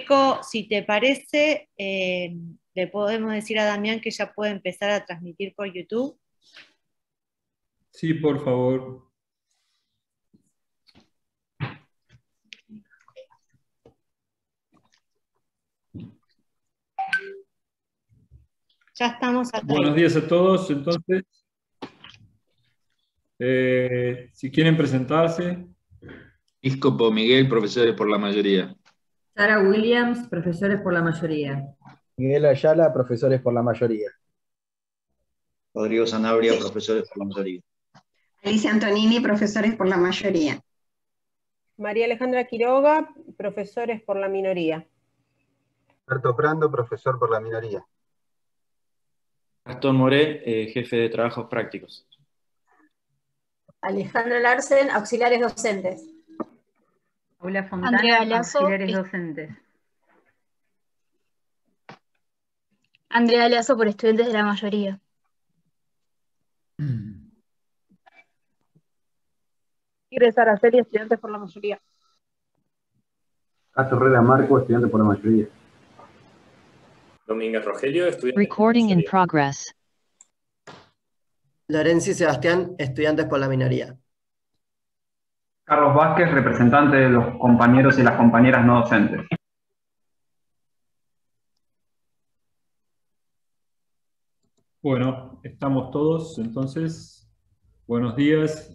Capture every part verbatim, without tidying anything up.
Nico, si te parece, eh, le podemos decir a Damián que ya puede empezar a transmitir por YouTube. Sí, por favor. Ya estamos acá. Buenos días a todos, entonces. Eh, si quieren presentarse. Iscopo Miguel, profesores por la mayoría. Sara Williams, profesores por la mayoría. Miguel Ayala, profesores por la mayoría. Rodrigo Sanabria, profesores por la mayoría. Alicia Antonini, profesores por la mayoría. María Alejandra Quiroga, profesores por la minoría. Alberto Prando, profesor por la minoría. Gastón Moré, eh, jefe de trabajos prácticos. Alejandra Larsen, auxiliares docentes. Paula Fontana, Andrea Lazo, auxiliares docentes. Andrea Lazo por estudiantes de la mayoría. Iris Araceli, estudiantes por la mayoría. Cato Herrera Marco, estudiante por la mayoría. Domínguez Rogelio, estudiante Recording por la in progress. Lorenzi Sebastián, estudiantes por la minoría. Carlos Vázquez, representante de los compañeros y las compañeras no docentes. Bueno, estamos todos, entonces. Buenos días.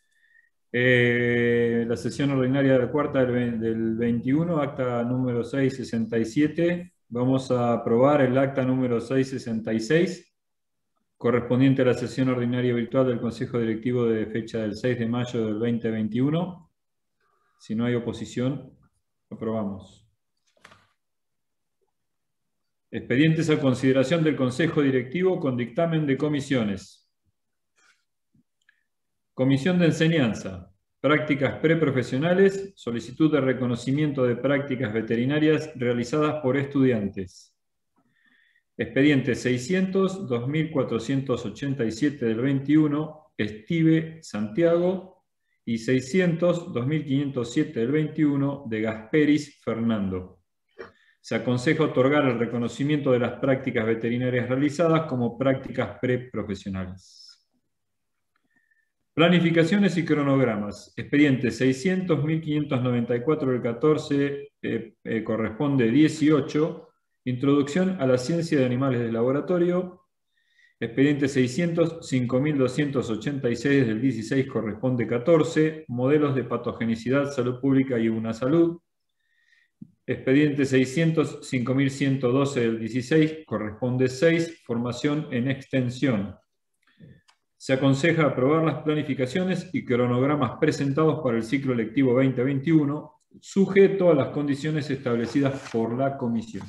Eh, la sesión ordinaria de la cuarta del, del veintiuno, acta número seiscientos sesenta y siete. Vamos a aprobar el acta número seiscientos sesenta y seis, correspondiente a la sesión ordinaria virtual del Consejo Directivo de fecha del seis de mayo del dos mil veintiuno. Si no hay oposición, aprobamos. Expedientes a consideración del Consejo Directivo con dictamen de comisiones. Comisión de Enseñanza, Prácticas Preprofesionales, solicitud de reconocimiento de prácticas veterinarias realizadas por estudiantes. Expediente seiscientos, dos mil cuatrocientos ochenta y siete del veintiuno, Estive, Santiago, y seiscientos, dos mil quinientos siete del veintiuno, de Gasperis, Fernando. Se aconseja otorgar el reconocimiento de las prácticas veterinarias realizadas como prácticas preprofesionales. Planificaciones y cronogramas. Expediente seiscientos, mil quinientos noventa y cuatro del catorce, eh, eh, corresponde dieciocho, Introducción a la ciencia de animales de laboratorio. Expediente seiscientos, cinco mil doscientos ochenta y seis del dieciséis, corresponde catorce, Modelos de patogenicidad, salud pública y una salud. Expediente seiscientos, cinco mil ciento doce del dieciséis, corresponde seis, Formación en extensión. Se aconseja aprobar las planificaciones y cronogramas presentados para el ciclo lectivo veinte veintiuno, sujeto a las condiciones establecidas por la comisión.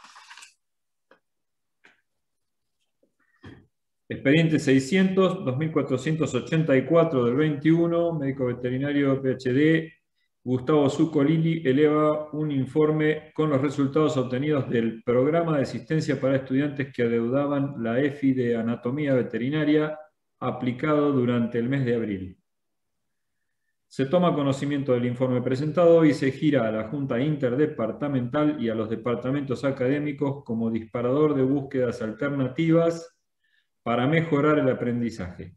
Expediente seiscientos, dos mil cuatrocientos ochenta y cuatro del veintiuno, médico veterinario P H D, Gustavo Zuccolini eleva un informe con los resultados obtenidos del programa de asistencia para estudiantes que adeudaban la E F I de anatomía veterinaria aplicado durante el mes de abril. Se toma conocimiento del informe presentado y se gira a la Junta Interdepartamental y a los departamentos académicos como disparador de búsquedas alternativas para mejorar el aprendizaje.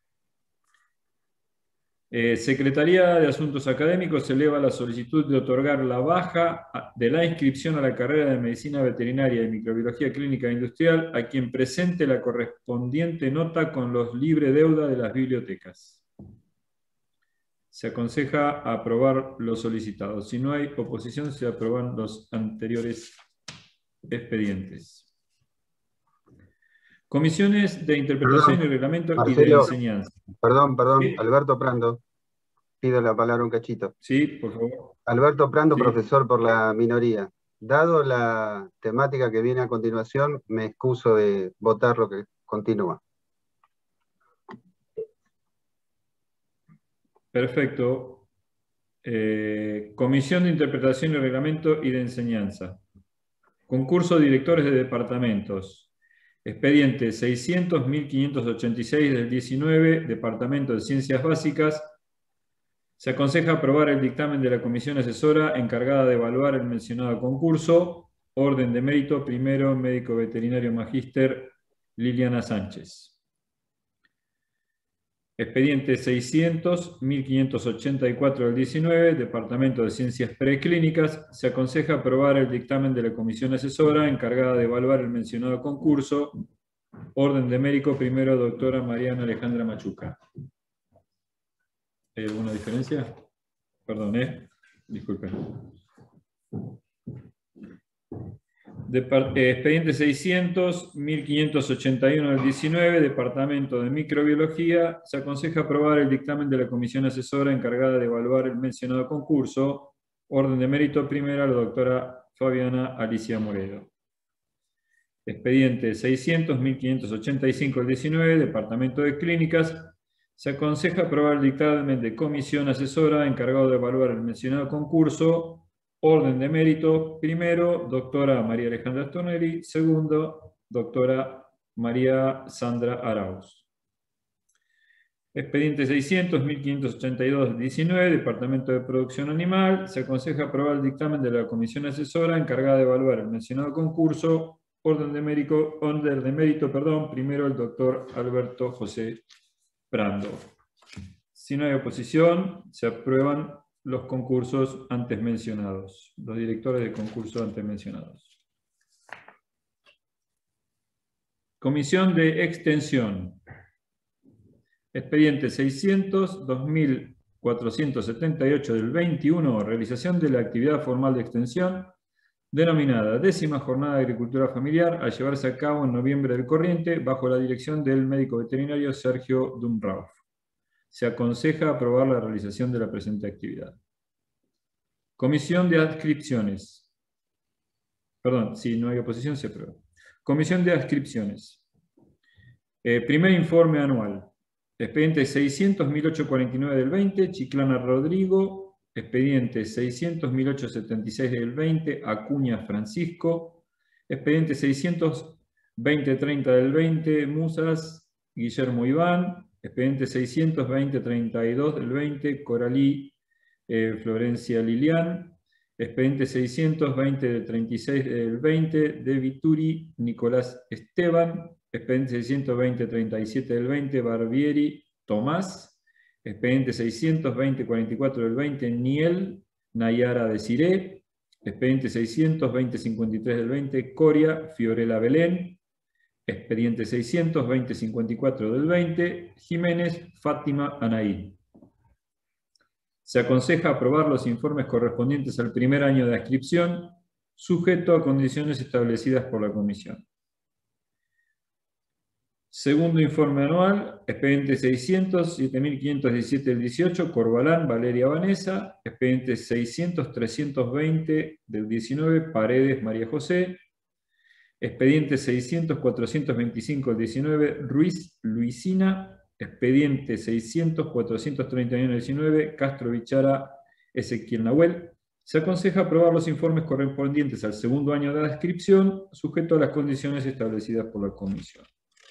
Eh, Secretaría de Asuntos Académicos eleva la solicitud de otorgar la baja de la inscripción a la carrera de Medicina Veterinaria y Microbiología Clínica e Industrial a quien presente la correspondiente nota con los libre deuda de las bibliotecas. Se aconseja aprobar los solicitados. Si no hay oposición, se aprueban los anteriores expedientes. Comisiones de interpretación Perdón, y reglamento Marcelo, y de enseñanza. Perdón, perdón, ¿Sí? Alberto Prando. Pido la palabra un cachito. Sí, por favor. Alberto Prando, Sí. profesor por la minoría. Dado la temática que viene a continuación, me excuso de votar lo que continúa. Perfecto. Eh, Comisión de Interpretación y Reglamento y de Enseñanza. Concurso de directores de departamentos. Expediente seiscientos, mil quinientos ochenta y seis del diecinueve, Departamento de Ciencias Básicas. Se aconseja aprobar el dictamen de la comisión asesora encargada de evaluar el mencionado concurso. Orden de mérito, primero, médico veterinario magíster Liliana Sánchez. Expediente seiscientos, mil quinientos ochenta y cuatro del diecinueve, Departamento de Ciencias Preclínicas. Se aconseja aprobar el dictamen de la comisión asesora encargada de evaluar el mencionado concurso. Orden de mérito, primero, doctora Mariana Alejandra Machuca. ¿Hay alguna diferencia? Perdón, ¿eh? Disculpen. Depart eh, expediente seiscientos, mil quinientos ochenta y uno del diecinueve, Departamento de Microbiología. Se aconseja aprobar el dictamen de la comisión asesora encargada de evaluar el mencionado concurso. Orden de mérito, primera, la doctora Fabiana Alicia Moredo. Expediente seiscientos, mil quinientos ochenta y cinco del diecinueve, Departamento de Clínicas. Se aconseja aprobar el dictamen de comisión asesora encargado de evaluar el mencionado concurso. Orden de mérito, primero, doctora María Alejandra Stornelli, segundo, doctora María Sandra Arauz. Expediente seiscientos, mil quinientos ochenta y dos del diecinueve, Departamento de Producción Animal. Se aconseja aprobar el dictamen de la comisión asesora encargada de evaluar el mencionado concurso. Orden de mérito, orden de mérito, perdón, primero el doctor Alberto José Brando. Si no hay oposición, se aprueban los concursos antes mencionados, los directores de concurso antes mencionados. Comisión de Extensión. Expediente seiscientos, dos mil cuatrocientos setenta y ocho del veintiuno, realización de la actividad formal de extensión, denominada décima jornada de agricultura familiar, a llevarse a cabo en noviembre del corriente, bajo la dirección del médico veterinario Sergio Dumrauf. Se aconseja aprobar la realización de la presente actividad. Comisión de Adscripciones. Perdón, si no hay oposición se aprueba. Comisión de Adscripciones. Eh, primer informe anual. Expediente seiscientos, mil ochocientos cuarenta y nueve del veinte, Chiclana Rodrigo. Expediente seiscientos, mil ochocientos setenta y seis del veinte, Acuña Francisco. Expediente seiscientos, veinte treinta del veinte, Musas, Guillermo Iván. Expediente seiscientos, veinte treinta y dos del veinte, Coralí eh, Florencia Lilian. Expediente seiscientos, veinte treinta y seis del veinte, De Vituri Nicolás Esteban. Expediente seiscientos, veinte treinta y siete del veinte, Barbieri Tomás. Expediente seiscientos, veinte cuarenta y cuatro del veinte, Niel Nayara Desiré. Expediente seiscientos, veinte cincuenta y tres del veinte, Coria Fiorella Belén. Expediente seiscientos, veinte cincuenta y cuatro del veinte, Jiménez Fátima Anaí. Se aconseja aprobar los informes correspondientes al primer año de adscripción, sujeto a condiciones establecidas por la comisión. Segundo informe anual, expediente seiscientos, siete mil quinientos diecisiete del dieciocho, Corbalán Valeria Vanessa. Expediente seiscientos, trescientos veinte del diecinueve, Paredes María José. Expediente seiscientos, cuatrocientos veinticinco del diecinueve, Ruiz Luisina. Expediente seiscientos, cuatrocientos treinta y uno del diecinueve, Castro Bichara Ezequiel Nahuel. Se aconseja aprobar los informes correspondientes al segundo año de adscripción, sujeto a las condiciones establecidas por la comisión.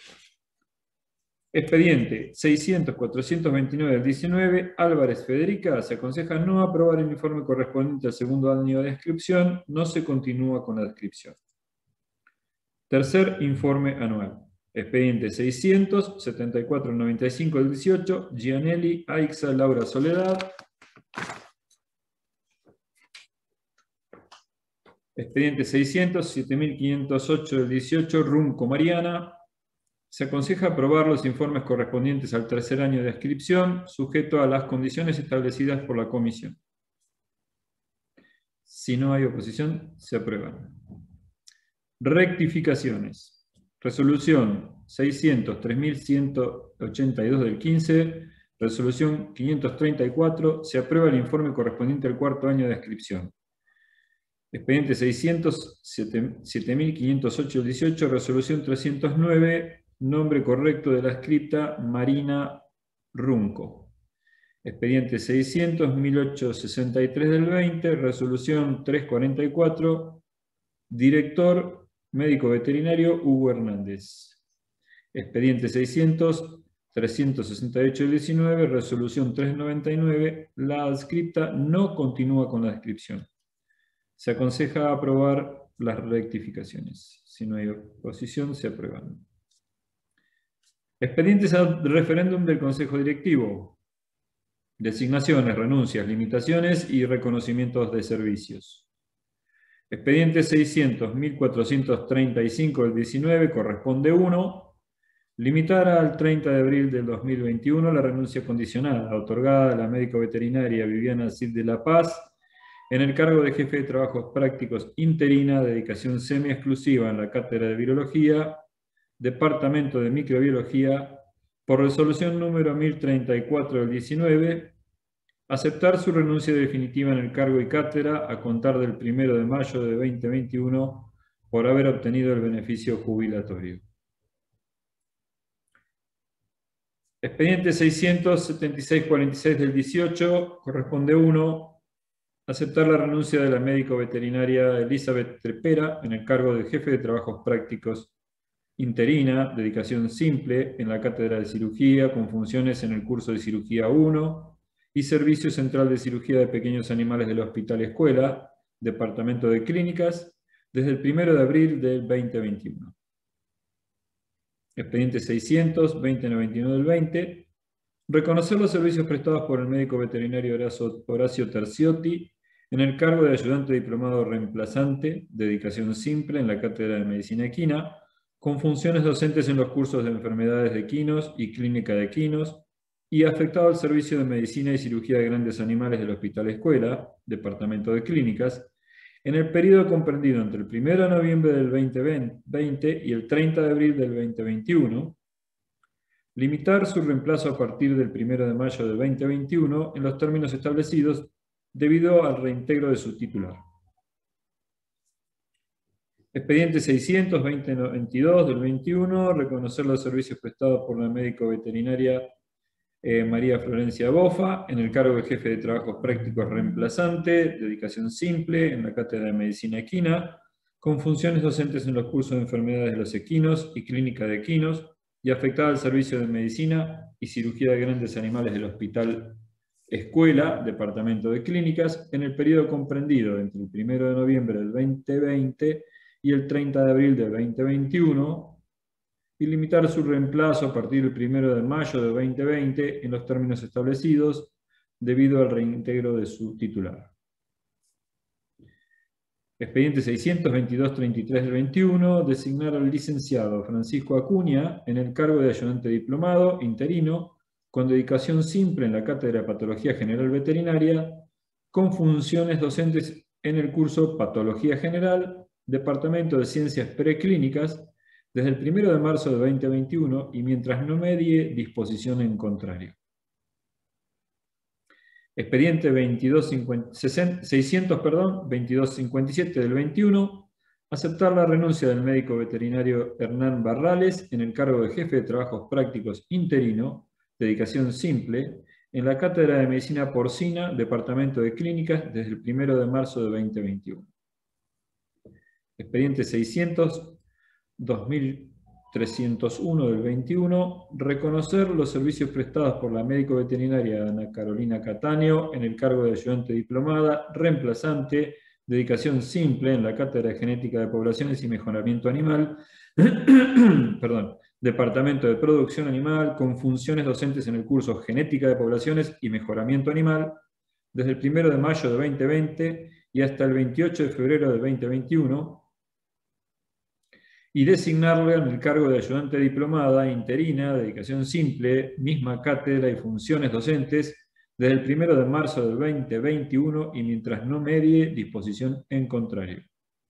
Expediente seiscientos, cuatrocientos veintinueve del diecinueve, Álvarez Federica. Se aconseja no aprobar el informe correspondiente al segundo año de adscripción, no se continúa con la adscripción. Tercer informe anual. Expediente seiscientos, setenta y cuatro noventa y cinco del dieciocho, Gianelli Aixa Laura Soledad. Expediente seiscientos, siete mil quinientos ocho del dieciocho, Runco Mariana. Se aconseja aprobar los informes correspondientes al tercer año de adscripción, sujeto a las condiciones establecidas por la comisión. Si no hay oposición, se aprueban. Rectificaciones. Resolución seiscientos, tres mil ciento ochenta y dos del quince, resolución quinientos treinta y cuatro, se aprueba el informe correspondiente al cuarto año de adscripción. Expediente seiscientos, siete mil quinientos ocho del dieciocho, resolución trescientos nueve, nombre correcto de la adscripta Marina Runco. Expediente seiscientos, mil ochocientos sesenta y tres del veinte, resolución trescientos cuarenta y cuatro, director médico veterinario Hugo Hernández. Expediente seiscientos, trescientos sesenta y ocho del diecinueve, resolución trescientos noventa y nueve, la adscripta no continúa con la descripción. Se aconseja aprobar las rectificaciones. Si no hay oposición, se aprueban. Expedientes al referéndum del Consejo Directivo. Designaciones, renuncias, limitaciones y reconocimientos de servicios. Expediente seiscientos, mil cuatrocientos treinta y cinco del diecinueve, corresponde uno. Limitar al treinta de abril del dos mil veintiuno la renuncia condicionada otorgada a la médico veterinaria Viviana Cid de la Paz en el cargo de jefe de trabajos prácticos interina, dedicación semi-exclusiva en la Cátedra de Virología, Departamento de Microbiología, por resolución número mil treinta y cuatro del diecinueve, aceptar su renuncia definitiva en el cargo y cátedra a contar del primero de mayo de dos mil veintiuno por haber obtenido el beneficio jubilatorio. Expediente seiscientos setenta y seis cuarenta y seis del dieciocho, corresponde uno. Aceptar la renuncia de la médico veterinaria Elizabeth Trepera en el cargo de jefe de trabajos prácticos interina, dedicación simple, en la Cátedra de Cirugía, con funciones en el curso de Cirugía uno y Servicio Central de Cirugía de Pequeños Animales del Hospital Escuela, Departamento de Clínicas, desde el primero de abril del dos mil veintiuno. Expediente seiscientos, veinte noventa y nueve del veinte. Reconocer los servicios prestados por el médico veterinario Horacio, Horacio Terciotti en el cargo de ayudante diplomado reemplazante, dedicación simple en la Cátedra de Medicina Equina, con funciones docentes en los cursos de enfermedades de equinos y clínica de equinos, y afectado al servicio de medicina y cirugía de grandes animales del Hospital Escuela, Departamento de Clínicas, en el periodo comprendido entre el primero de noviembre del dos mil veinte y el treinta de abril del dos mil veintiuno, limitar su reemplazo a partir del primero de mayo del dos mil veintiuno en los términos establecidos debido al reintegro de su titular. Expediente seiscientos, veinte noventa y dos del veintiuno, reconocer los servicios prestados por la médico veterinaria eh, María Florencia Bofa en el cargo de jefe de trabajos prácticos reemplazante, dedicación simple en la Cátedra de Medicina Equina, con funciones docentes en los cursos de enfermedades de los equinos y clínica de equinos, y afectada al servicio de medicina y cirugía de grandes animales del Hospital Escuela, Departamento de Clínicas, en el periodo comprendido entre el primero de noviembre del dos mil veinte y el treinta de abril del dos mil veintiuno, y limitar su reemplazo a partir del primero de mayo del dos mil veinte en los términos establecidos debido al reintegro de su titular. Expediente seiscientos veintidós treinta y tres del veintiuno, designar al licenciado Francisco Acuña en el cargo de ayudante diplomado interino con dedicación simple en la Cátedra de Patología General Veterinaria, con funciones docentes en el curso Patología General, Departamento de Ciencias Preclínicas, desde el primero de marzo de dos mil veintiuno y mientras no medie disposición en contrario. Expediente seiscientos, perdón, veintidós cincuenta y siete del veintiuno, aceptar la renuncia del médico veterinario Hernán Barrales en el cargo de jefe de trabajos prácticos interino, dedicación simple, en la Cátedra de Medicina Porcina, Departamento de Clínicas, desde el primero de marzo de dos mil veintiuno. Expediente seiscientos, dos mil trescientos uno del veintiuno, reconocer los servicios prestados por la médico veterinaria Ana Carolina Cataño en el cargo de ayudante diplomada, reemplazante, dedicación simple en la Cátedra de Genética de Poblaciones y Mejoramiento Animal, perdón, Departamento de Producción Animal, con funciones docentes en el curso Genética de Poblaciones y Mejoramiento Animal, desde el primero de mayo de dos mil veinte y hasta el veintiocho de febrero de dos mil veintiuno, y designarle en el cargo de ayudante diplomada interina, dedicación simple, misma cátedra y funciones docentes, desde el primero de marzo del dos mil veintiuno y mientras no medie disposición en contrario.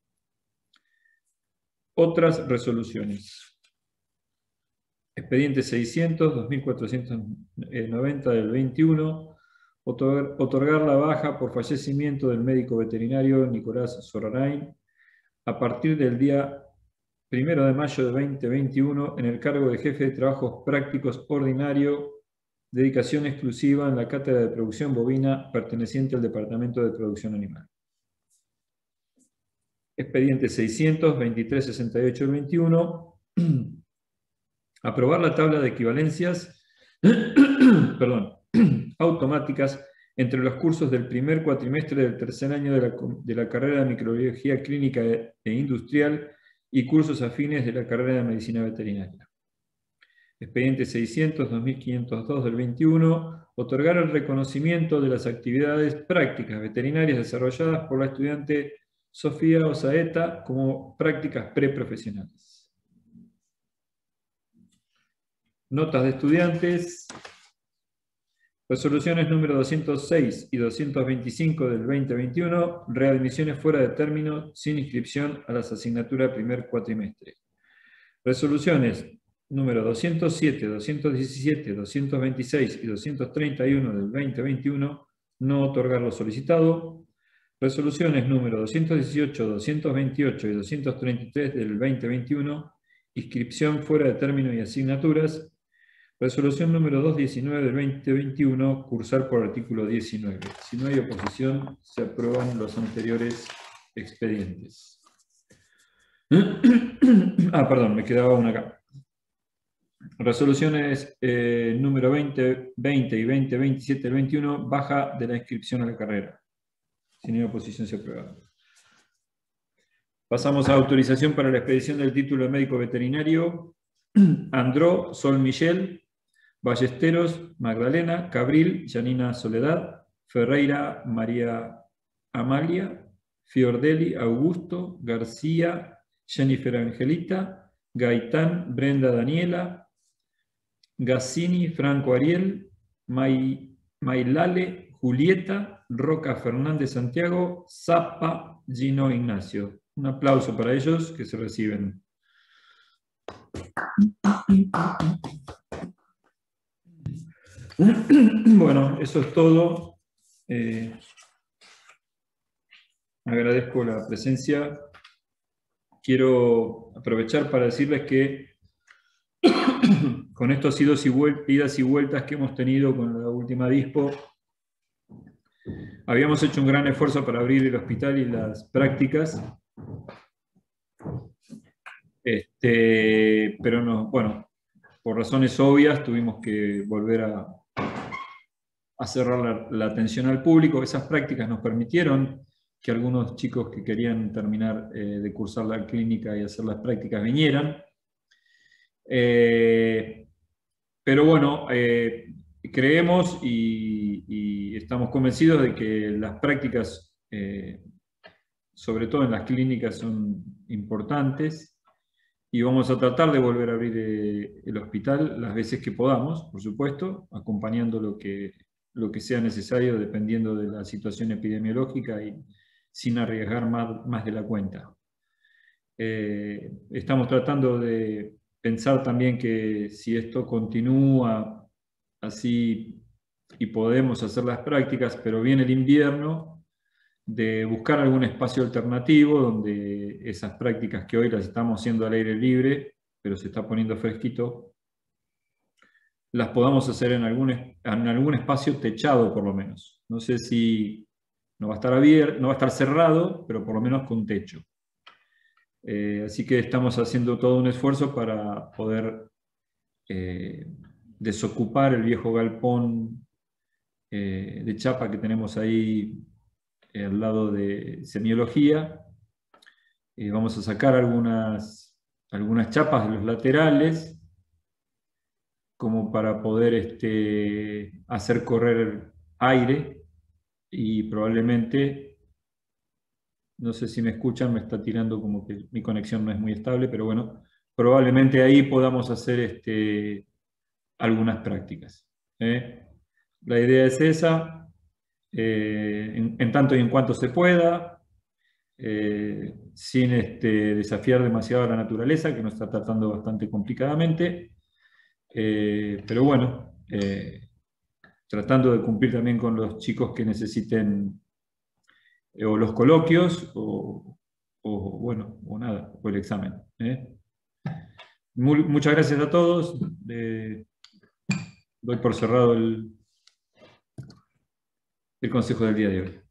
Otras resoluciones. Expediente seiscientos, dos mil cuatrocientos noventa del veintiuno, otorgar, otorgar la baja por fallecimiento del médico veterinario Nicolás Sorarain a partir del día primero de mayo de dos mil veintiuno en el cargo de jefe de trabajos prácticos ordinario, dedicación exclusiva en la Cátedra de Producción Bovina perteneciente al Departamento de Producción Animal. Expediente seiscientos, veintitrés sesenta y ocho del veintiuno. Aprobar la tabla de equivalencias perdón, automáticas entre los cursos del primer cuatrimestre del tercer año de la, de la carrera de Microbiología Clínica e Industrial y cursos afines de la carrera de Medicina Veterinaria. Expediente seiscientos, dos mil quinientos dos del veintiuno, otorgar el reconocimiento de las actividades prácticas veterinarias desarrolladas por la estudiante Sofía Osaeta como prácticas preprofesionales. Notas de estudiantes. Resoluciones número doscientos seis y doscientos veinticinco del veinte veintiuno, readmisiones fuera de término sin inscripción a las asignaturas primer cuatrimestre. Resoluciones número doscientos siete, doscientos diecisiete, doscientos veintiséis y doscientos treinta y uno del veinte veintiuno, no otorgar lo solicitado. Resoluciones número doscientos dieciocho, doscientos veintiocho y doscientos treinta y tres del veinte veintiuno, inscripción fuera de término y asignaturas. Resolución número doscientos diecinueve del veinte veintiuno, cursar por artículo diecinueve. Si no hay oposición, se aprueban los anteriores expedientes. Ah, perdón, me quedaba una acá. Resoluciones eh, número veinte, veinte y veinte veintisiete del veintiuno, baja de la inscripción a la carrera. Si no hay oposición, se aprueba. Pasamos a autorización para la expedición del título de médico veterinario. Andró, Sol Michel, Ballesteros, Magdalena, Cabril, Janina Soledad, Ferreira, María Amalia, Fiordelli, Augusto, García, Jennifer Angelita, Gaitán, Brenda Daniela, Gassini, Franco Ariel, May, Mailale, Julieta, Roca Fernández Santiago, Zapa, Gino Ignacio. Un aplauso para ellos que se reciben. Bueno, eso es todo. Eh, agradezco la presencia. Quiero aprovechar para decirles que con estos idas y, idas y vueltas que hemos tenido con la última dispo, habíamos hecho un gran esfuerzo para abrir el hospital y las prácticas. Este, pero no, bueno, por razones obvias tuvimos que volver a, a cerrar la, la atención al público. Esas prácticas nos permitieron que algunos chicos que querían terminar eh, de cursar la clínica y hacer las prácticas vinieran. Eh, pero bueno, eh, creemos y, y estamos convencidos de que las prácticas, eh, sobre todo en las clínicas, son importantes. Y vamos a tratar de volver a abrir eh, el hospital las veces que podamos, por supuesto, acompañando lo que, lo que sea necesario dependiendo de la situación epidemiológica y sin arriesgar más, más de la cuenta. Eh, estamos tratando de pensar también que si esto continúa así y podemos hacer las prácticas, pero viene el invierno, de buscar algún espacio alternativo donde esas prácticas que hoy las estamos haciendo al aire libre, pero se está poniendo fresquito, las podamos hacer en algún, en algún espacio techado por lo menos. No sé si no va a estar abierto, no va a estar cerrado, pero por lo menos con techo. Eh, así que estamos haciendo todo un esfuerzo para poder eh, desocupar el viejo galpón eh, de chapa que tenemos ahí al lado de semiología. Eh, vamos a sacar algunas, algunas chapas de los laterales como para poder este, hacer correr aire y probablemente, no sé si me escuchan, me está tirando como que mi conexión no es muy estable, pero bueno, probablemente ahí podamos hacer este, algunas prácticas. ¿eh? La idea es esa. Eh, en, en tanto y en cuanto se pueda, eh, sin este, desafiar demasiado a la naturaleza, que nos está tratando bastante complicadamente, eh, pero bueno, eh, tratando de cumplir también con los chicos que necesiten eh, o los coloquios o, o bueno, o nada, o el examen. ¿eh? Muy, muchas gracias a todos. Eh, doy por cerrado el el consejo del día de hoy.